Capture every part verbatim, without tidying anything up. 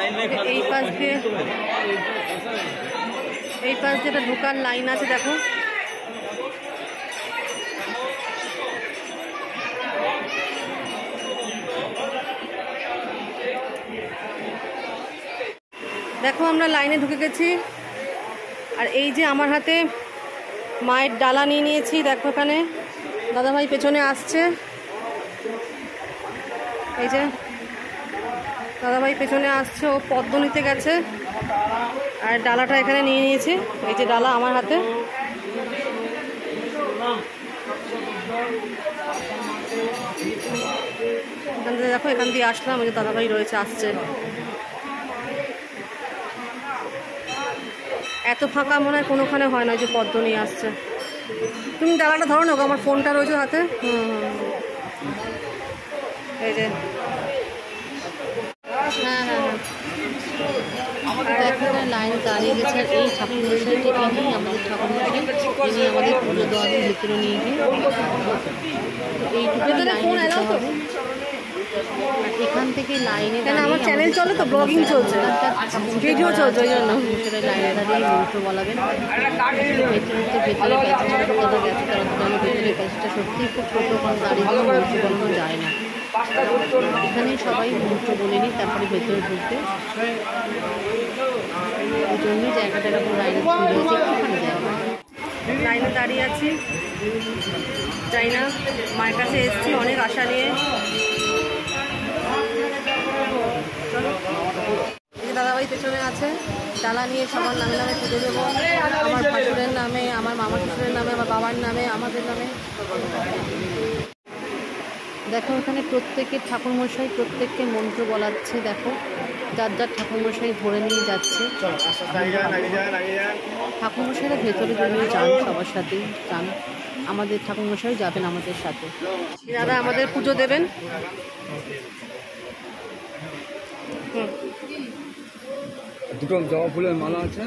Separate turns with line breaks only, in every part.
এই পাশ দিয়ে এই পাশ দিয়ে একটা ঢোকার লাইন আছে দেখো। দেখো আমরা লাইনে ঢুকে গেছি। আর এই যে আমার হাতে মায়ের ডালা নিয়ে নিয়েছি, দেখো এখানে দাদাভাই পেছনে আসছে। এই যে দাদাভাই পেছনে আসছে, ও পদ্ম নিতে গেছে। আর ডালাটা এখানে নিয়ে নিয়েছি, এই যে ডালা আমার হাতে। এখান থেকে দেখো, এখান দিয়ে আসলাম, ওই যে দাদাভাই রয়েছে, আসছে। এত ফাঁকা মনে হয় কোনোখানে হয় না, যে পদ্ম নিয়ে আসছে। তুমি ডালাটা ধরো না, আমার ফোনটা রয়েছে হাতে। হুম হুম এই যে হ্যাঁ হ্যাঁ হ্যাঁ দেখো লাইন দাঁড়িয়ে গেছে। এই ঠাকুর মশাইটি নিয়ে আমাদের ঠাকুর মশাই তিনি আমাদের পুজো দেওয়াদের ভিতরে নিয়ে গিয়ে এইটুকু লাইনে যেতে হবে। এখান থেকে লাইনে দাঁড়িয়ে আমার চ্যানেল চলে তো, ব্লগিং চলছে, ভিডিও চলছে, ওই জন্য সেটা লাইনে দাঁড়িয়ে মন্ত্র বলাবেন। ভেতরে তো ভেতরে প্যাচেজটা কোথাও গেছে, তারা তো জানো ভেতরে প্যাচেজটা সত্যিই খুব ছোটো, কারণ দাঁড়িয়ে মন্ত্র বলানো যায় না। এখানে সবাই মন্ত্র বলে নিই, তারপরে ভেতরে ঢুকবে। ওই জন্যই জায়গাটা এরকম লাইনে সুন্দর হয়েছে, একটুখানি জায়গা লাইনে দাঁড়িয়ে আছি। যাই না, মায়ের কাছে এসেছি অনেক আশা নিয়ে। দাদাভাই পেছনে আছে, ডালা নিয়ে সবার নামে নামে পুজো দেবো। আমার ভাসুরের নামে, আমার মামা শ্বশুরের নামে, আমার বাবার নামে, আমাদের নামে। দেখো এখানে প্রত্যেকের ঠাকুরমশাই প্রত্যেককে মন্ত্র বলাচ্ছে। দেখো যার যার ঠাকুরমশাই ধরে নিয়ে যাচ্ছে। ঠাকুরমশাইরা ভেতরে ভেতরে যান, সবার সাথেই যান। আমাদের ঠাকুরমশাই যাবেন আমাদের সাথে। দাদা আমাদের পুজো দেবেন।
দুটো জবা ফুলের মালা আছে,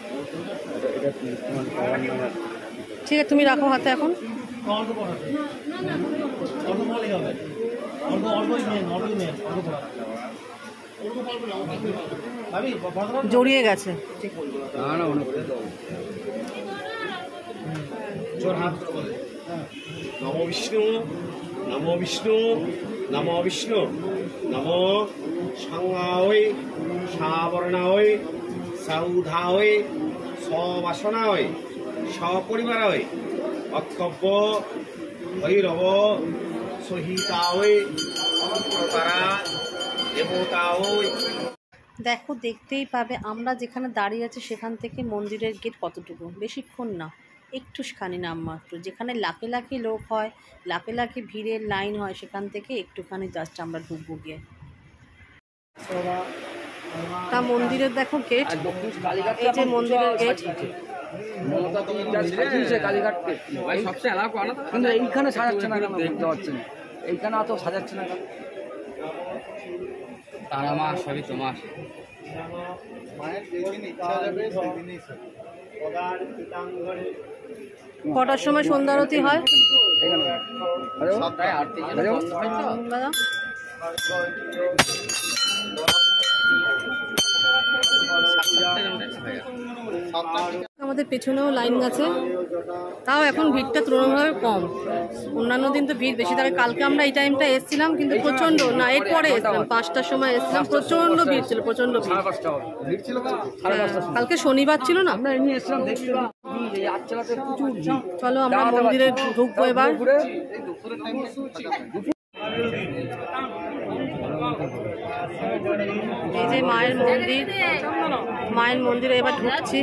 ঠিক আছে তুমি রাখো হাতে এখন। জড়িয়ে গেছে।
নমো বিষ্ণু, নমো বিষ্ণু, নমো বিষ্ণু, নমো সংজ্ঞায় সাবর্ণায় সৌধায় সবাসনায় সপরিবারায় অক্ষব্য ভৈরব সহিতায় তারা দেবতায়।
দেখো দেখতেই পাবে আমরা যেখানে দাঁড়িয়ে আছি সেখান থেকে মন্দিরের গেট কতটুকু, বেশিক্ষণ না, একটুখানি নামমাত্র। যেখানে লাখে লাখে লোক হয়, লাখে লাখে ভিড়ের লাইন হয়, সেখান থেকে একটুখানি জাস্ট আমরা ঢুকবো গিয়ে। তা মন্দিরের দেখো গেট, এই যে মন্দিরের গেট।
এইখানে সাজাচ্ছে না কেন দেখতে পাচ্ছেন, এইখানে অত সাজাচ্ছে না কেন? তারা মা সবই তোমার।
কটার সময় সন্ধ্যা আরতি হয়? আমাদের পেছনেও লাইন আছে, তাও এখন ভিড়টা তুলনামূলক কম। অন্যান্য দিন তো ভিড় বেশি থাকে। কালকে আমরা এই টাইমটা এসেছিলাম কিন্তু প্রচন্ড, না এর পরে এসেছিলাম পাঁচটার সময় এসেছিলাম, প্রচন্ড ভিড় ছিল, প্রচন্ড ভিড়। কালকে শনিবার ছিল না। চলো আমরা মন্দিরে ঢুকবো এবার। এই যে মায়ের মন্দির, মায়ের মন্দিরে এবার ঢুকছি।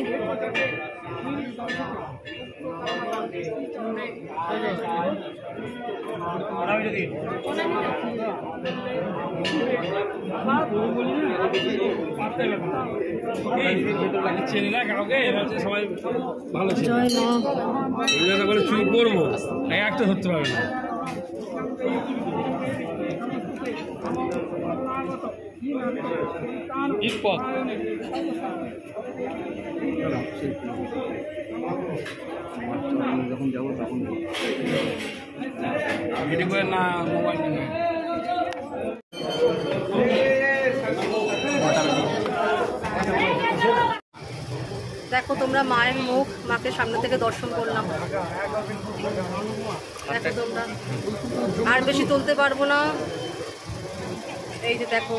চুরি করবো একটা ধরতে পারবে না।
যখন যাবো তখন
ভিডিও করে না মোবাইল নিয়ে
দেখো তোমরা মায়ের মুখ, মাকে সামনে থেকে দর্শন করলাম। দেখো তোমরা, আর বেশি তুলতে পারবো না। এই যে দেখো,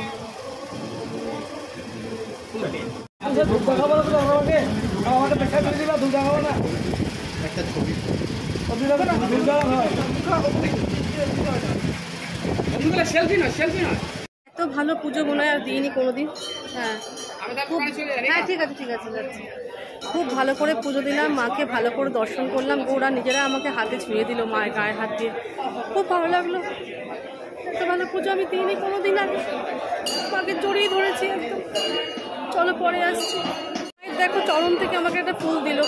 এত ভালো পুজো মনে হয় আর দিইনি কোনোদিন। হ্যাঁ হ্যাঁ ঠিক আছে ঠিক আছে যাচ্ছি। খুব ভালো করে পুজো দিলাম, মাকে ভালো করে দর্শন করলাম। ওরা নিজেরা আমাকে হাতে ছুঁয়ে দিল, মায়ের গায়ের হাত দিয়ে, খুব ভালো লাগলো। এত ভালো পুজো আমি দিইনি কোনোদিন আগে, মাকে জড়িয়ে ধরেছি একদম। চলো পরে আসছি। দেখো চরণ থেকে আমাকে একটা ফুল দিল,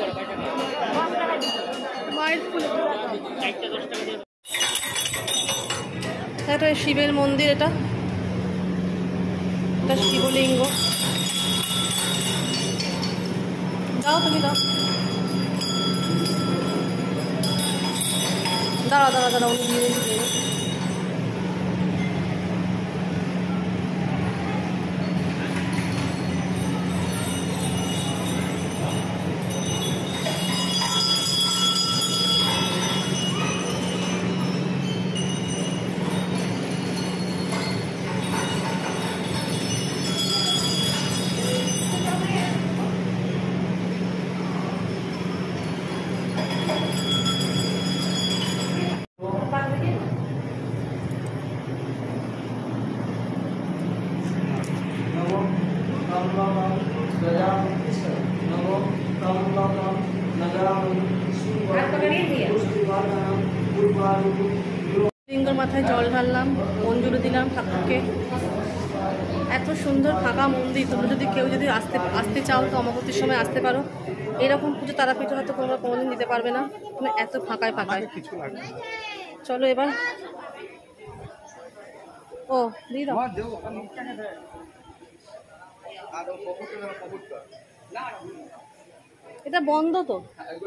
মায়ের ফুল। এটা শিবের মন্দির, এটা এটা শিবলিঙ্গ। দাও তুমি দাও, দাঁড়া দাঁড়া দাঁড়া উনি দিয়ে দিন। লিঙ্গর মাথায় জল ঢাললাম, অঞ্জলি দিলাম ঠাকুরকে। এত সুন্দর ফাঁকা মন্দির, তোমরা যদি কেউ যদি আসতে আসতে চাও তো অমাবস্যার সময় আসতে পারো। এরকম পুজো তারাপীঠে হয়তো তোমরা কোনোদিন দিতে পারবে না, মানে এত ফাঁকায় ফাঁকায়। চলো এবার, ও দিয়ে দাও। এটা বন্ধ তো,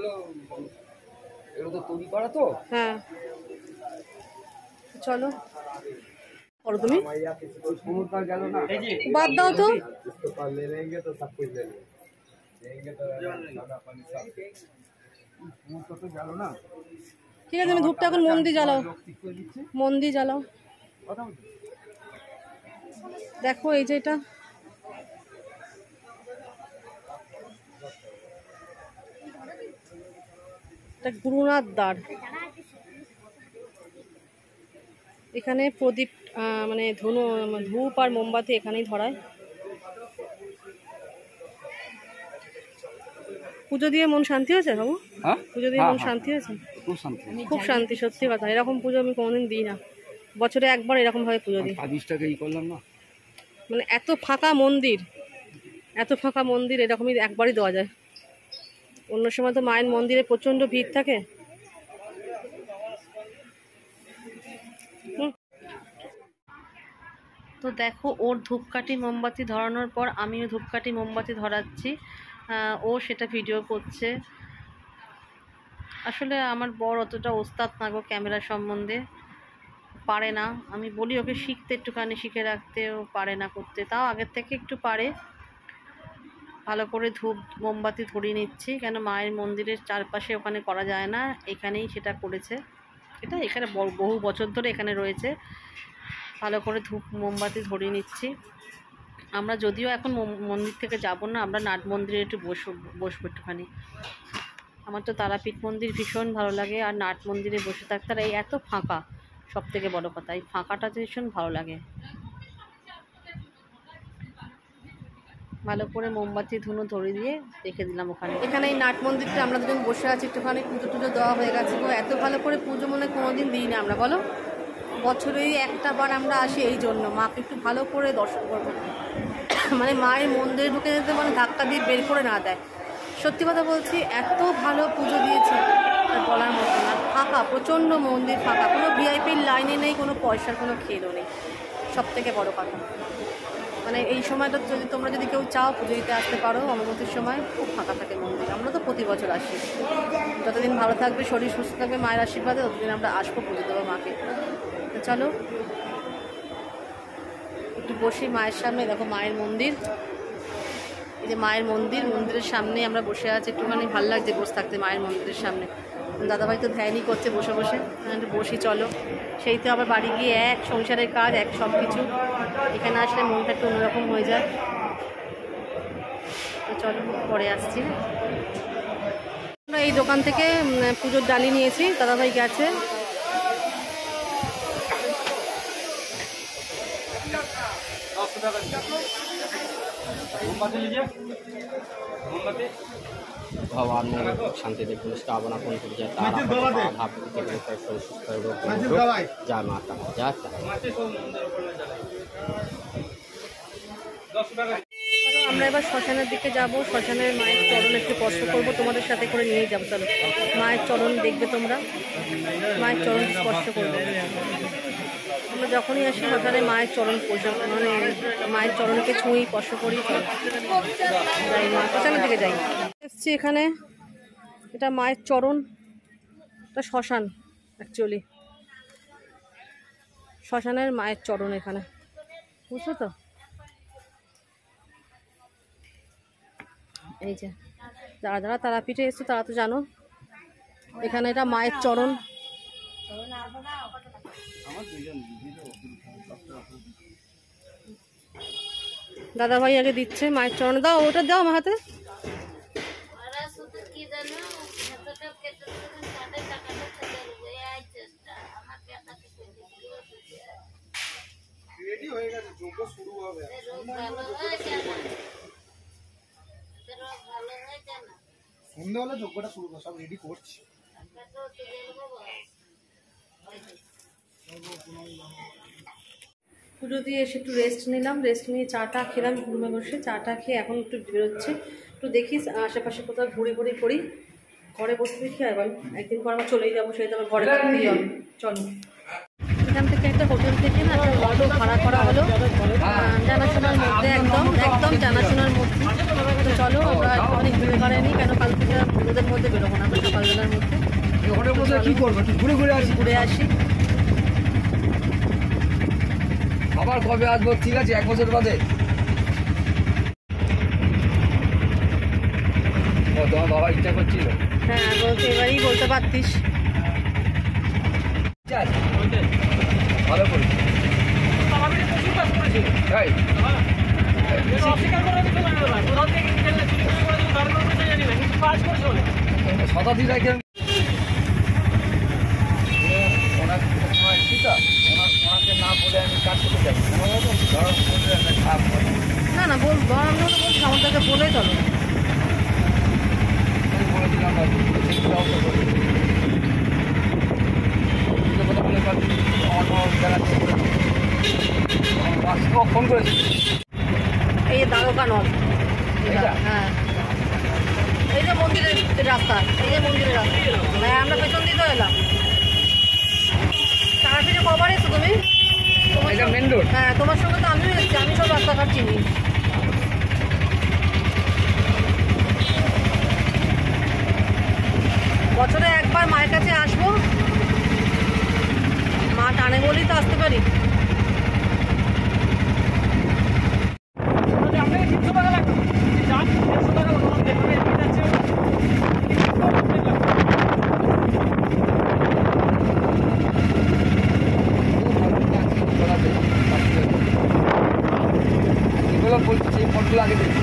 তৈরি করা তো।
হ্যাঁ চলো করো তুমি, বাদ দাও তো। ঠিক আছে, তুমি ধূপটা এখন মন্দির জ্বালাও, মন্দির জ্বালাও। দেখো এই যে এটা এটা গুরুনাথ দ্বার। এখানে প্রদীপ মানে ধনু ধূপ আর মোমবাতি এখানেই ধরায়। পুজো দিয়ে মন শান্তি হয়েছে বাবু? পুজো দিয়ে মন শান্তি হয়েছে, খুব শান্তি, সত্যি কথা। এরকম পুজো আমি কোনোদিন দিই না, বছরে একবার এরকম ভাবে পুজো দিই। মানে এত ফাঁকা মন্দির, এত ফাঁকা মন্দির এরকমই একবারই দেওয়া যায়। অন্য সময় তো মায়ের মন্দিরে প্রচণ্ড ভিড় থাকে। তো দেখো ওর ধূপকাঠি মোমবাতি ধরানোর পর আমিও ধূপকাঠি মোমবাতি ধরাচ্ছি, ও সেটা ভিডিও করছে। আসলে আমার বর অতটা ওস্তাদ না গো ক্যামেরা সম্বন্ধে, পারে না। আমি বলি ওকে শিখতে, একটুখানি শিখে রাখতে, ও পারে না করতে। তাও আগের থেকে একটু পারে। ভালো করে ধূপ মোমবাতি ধরিয়ে নিচ্ছি, কেন মায়ের মন্দিরের চারপাশে ওখানে করা যায় না, এখানেই সেটা করেছে। এটা এখানে বহু বছর ধরে এখানে রয়েছে। ভালো করে ধূপ মোমবাতি ধরিয়ে নিচ্ছি। আমরা যদিও এখন মন্দির থেকে যাব না, আমরা নাট মন্দিরে একটু বসবো বসবো একটুখানি। আমার তো তারাপীঠ মন্দির ভীষণ ভালো লাগে, আর নাট মন্দিরে বসে থাকতে। আর এই এত ফাঁকা, সব থেকে বড়ো কথা, এই ফাঁকাটা ভীষণ ভালো লাগে। ভালো করে মোমবাতি ধুনো ধরে দিয়ে রেখে দিলাম ওখানে। এখানে এই নাট মন্দিরটা আমরা দুজন বসে আছি, একটুখানি পুজো টুজো দেওয়া হয়ে গেছে। এত ভালো করে পুজো মনে কোনোদিন দিই না আমরা, বলো? বছরেই একটা বার আমরা আসি এই জন্য, মাকে একটু ভালো করে দর্শন করবো। মানে মায়ের মন্দিরে ঢুকে যেতে মানে ধাক্কা দিয়ে বের করে না দেয়। সত্যি কথা বলছি, এত ভালো পুজো দিয়েছে বলার মতো না। ফাঁকা, প্রচণ্ড মন্দির ফাঁকা, কোনো ভিআইপির লাইনে নেই, কোনো পয়সার কোনো খেলও নেই। সব থেকে বড়ো কথা, মানে এই সময়টা যদি তোমরা যদি কেউ চাও পুজো দিতে আসতে পারো, অমাবস্যার সময় খুব ফাঁকা থাকে মন্দির। আমরা তো প্রতি বছর আসি, যতদিন ভালো থাকবে, শরীর সুস্থ থাকবে মায়ের আশীর্বাদে, ততদিন আমরা আসবো পুজো দেবো মাকে। তো চলো একটু বসি মায়ের সামনে। দেখো মায়ের মন্দির, যে মায়ের মন্দির, মন্দিরের সামনে আমরা বসে আছি, একটুখানি ভালো লাগছে বসে থাকতে মায়ের মন্দিরের সামনে। দাদাভাই তো ধ্যানই করছে বসে বসে, একটু বসি চলো। সেই তো আবার বাড়ি গিয়ে এক সংসারের কাজ, এক সব কিছু, এখানে আসলে মনটা একটু অন্যরকম হয়ে যায়। তো চলো পরে আসছি। আমরা এই দোকান থেকে পুজোর ডালি নিয়েছি, দাদাভাই গেছে।
भगवान शांति दे पुलिस कामना पूर्ण कर जाए तारा भाव सुस्त जय माता जय
আমরা এবার শ্মশানের দিকে যাব, শ্মশানের মায়ের চরণ একটু স্পর্শ করবো, তোমাদের সাথে করে নিয়ে যাবো। চলো মায়ের চরণ দেখবে তোমরা, মায়ের চরণ স্পর্শ করবে। আমরা যখনই আসি শ্মশানে মায়ের চরণ পূজা, মানে মায়ের চরণকে ছুঁই স্পর্শ করি। চলো যাই মা শ্মশানের দিকে যাই। এসছি এখানে, এটা মায়ের চরণ, এটা শ্মশান অ্যাকচুয়ালি, শ্মশানের মায়ের চরণ এখানে, বুঝছো তো? এই যে যারা যারা তারাপীঠে এসছো তারা তো জানো, এখানে এটা মায়ের চরণ। দাদা ভাই আগে দিচ্ছে মায়ের চরণ, দাও ওটা দাও আমার হাতে।
সন্ধ্যাবেলা যজ্ঞটা শুরু সব রেডি করছি।
পুজো দিয়ে এসে একটু রেস্ট নিলাম, রেস্ট নিয়ে চাটা খেলাম ঘুমে বসে, চাটা খেয়ে এখন একটু বেরোচ্ছে, একটু দেখি আশেপাশে কোথাও ঘুরে ঘুরে করি। ঘরে বসে দেখি আর বল একদিন পর আবার চলেই যাবো, সেই তো আবার ঘরে থাকতেই হবে। চলো এখান থেকে একটা হোটেল থেকে না একটা অটো ভাড়া করা হলো, জানাশোনার মধ্যে, একদম একদম জানাশোনার মধ্যে। তো চলো আমরা অনেক ঘুরে বেড়াইনি, কেন কাল থেকে রোদের মধ্যে বেরোবো না, আমরা সকালবেলার মধ্যে
কি করবো ঘুরে ঘুরে আসি,
ঘুরে আসি।
আবার কবে আসবো? ঠিক আছে, এক বছর বাদে। ও তোমার বাবা ইচ্ছা করছিল?
হ্যাঁ বলতে এবারই বলতে পারতিস।
ভালো করে শতাব্দী রাখেন ওনার সীতা, ওনার ওনাকে না বলে আমি কাজ করতে যাই
না না বল, আমরা তো বলছি আমাদেরকে বলে চলো,
বলে দিলাম ফোন করেছি।
এই যে দ্বারকা নল, হ্যাঁ এই যে মন্দিরের রাস্তা, এই যে মন্দিরের রাস্তা, হ্যাঁ আমরা পেছন দিয়ে তো এলাম। তারাপীঠে কবার এসো তুমি?
Main road.
হ্যাঁ তোমার সঙ্গে তো আমিও এসেছি, আমি সব রাস্তাঘাট চিনি। বছরে একবার মায়ের কাছে আসবো, মা টানে বলেই তো আসতে পারি।
এগুলো বলছি সেই ফটোগুলো আগে দেখি।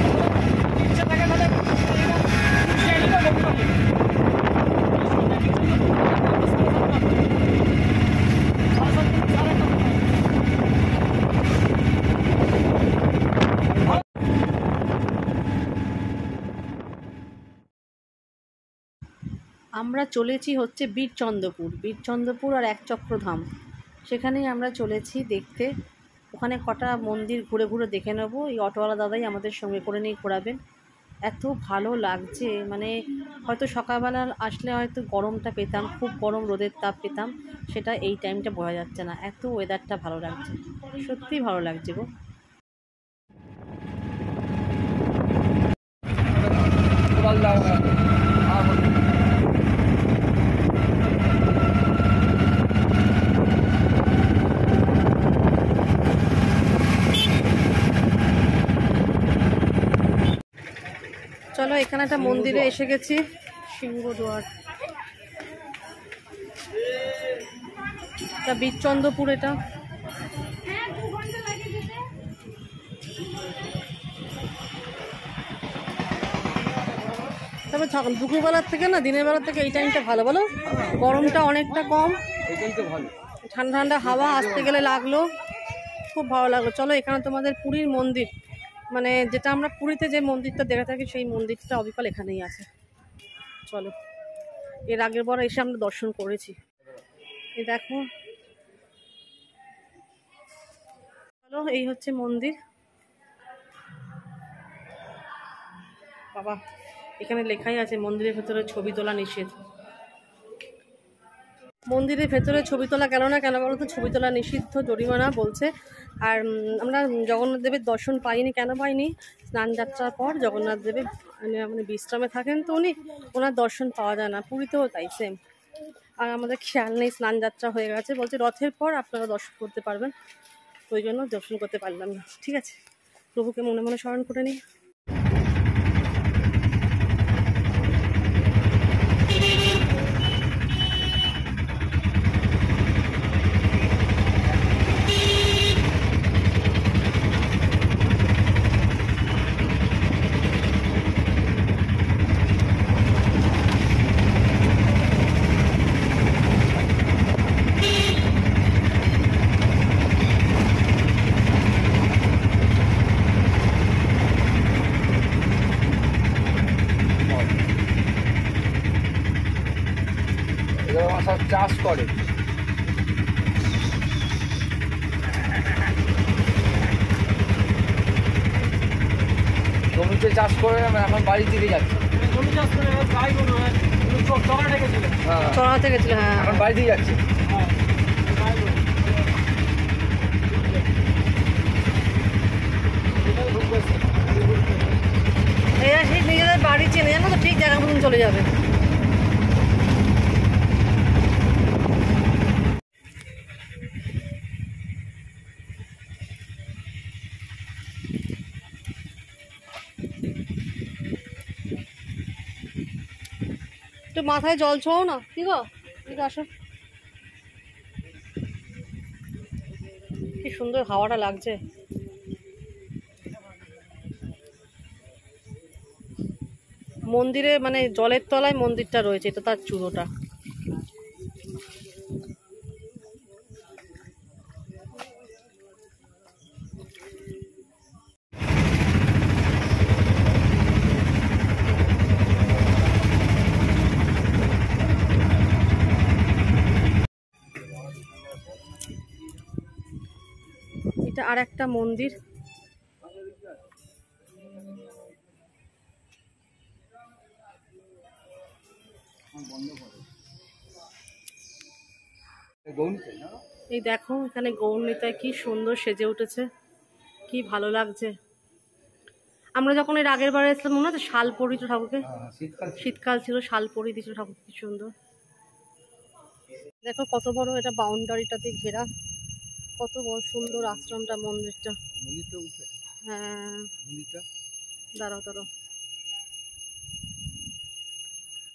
আমরা চলেছি হচ্ছে বীরচন্দ্রপুর, বীরচন্দ্রপুর আর একচক্রধাম, সেখানেই আমরা চলেছি দেখতে। ওখানে কটা মন্দির ঘুরে ঘুরে দেখে নেব। এই অটোওয়ালা দাদাই আমাদের সঙ্গে করে নিয়ে ঘোরাবেন। এত ভালো লাগছে, মানে হয়তো সকালবেলা আসলে হয়তো গরমটা পেতাম, খুব গরম রোদের তাপ পেতাম, সেটা এই টাইমটা বোঝা যাচ্ছে না। এত ওয়েদারটা ভালো লাগছে, সত্যিই ভালো লাগছে গো। চলো এখানে একটা মন্দিরে এসে গেছি, সিংহদুয়ার, এটা বীরচন্দ্রপুর। এটা তবে দুপুরবেলার থেকে না দিনের বেলার থেকে এই টাইমটা ভালো, বলো গরমটা অনেকটা কম, ঠান্ডা ঠান্ডা হাওয়া আসতে গেলে লাগলো, খুব ভালো লাগলো। চলো এখানে তোমাদের পুরীর মন্দির, মানে যেটা আমরা পুরীতে যে মন্দিরটা দেখে থাকি সেই মন্দিরটা অবিকল এখানেই আছে। চলো, এর আগের বার এসে আমরা দর্শন করেছি। এই দেখো, চলো এই হচ্ছে মন্দির। বাবা, এখানে লেখাই আছে মন্দিরের ভেতরে ছবি তোলা নিষেধ। মন্দিরের ভেতরে ছবি তোলা কেন না কেন বলো তো, ছবি তোলা নিষিদ্ধ, জরিমানা বলছে। আর আমরা জগন্নাথ দেবের দর্শন পাইনি, কেন পাইনি, স্নান যাত্রার পর জগন্নাথ দেবের মানে মানে বিশ্রামে থাকেন তো উনি, ওনার দর্শন পাওয়া যায় না, পুরীতেও তাই সেম। আর আমাদের খেয়াল নেই, স্নান যাত্রা হয়ে গেছে, বলছে রথের পর আপনারা দর্শন করতে পারবেন, ওই জন্য দর্শন করতে পারলাম না। ঠিক আছে, প্রভুকে মনে মনে স্মরণ করে নিই।
সব চাষ করে, জমিতে চাষ করে এখন বাড়ি দিকে যাচ্ছে,
চড়াতে গেছিল, হ্যাঁ
এখন বাড়ি দিয়ে যাচ্ছে।
এরা ঠিক নিজেদের বাড়ি চেনে জানো তো, ঠিক জায়গা মতন চলে যাবে। একটু মাথায় জল ছোঁও না, কি গো, ঠিক আসো। কি সুন্দর হাওয়াটা লাগছে। মন্দিরে মানে জলের তলায় মন্দিরটা রয়েছে, এটা তার চূড়োটা। এটা আর একটা মন্দির, এই দেখো এখানে গৌরনীতায় কি সুন্দর সেজে উঠেছে, কি ভালো লাগছে। আমরা যখন এর আগের বারে এসলাম মনে হচ্ছে শাল পরি তো ঠাকুরকে, শীতকাল ছিল, শাল পরি দিয়েছিল ঠাকুর, কি সুন্দর। দেখো কত বড় এটা, বাউন্ডারিটা দিয়ে ঘেরা, কত বড় সুন্দর আশ্রমটা, মন্দিরটা। হ্যাঁ দাঁড়াও দাঁড়াও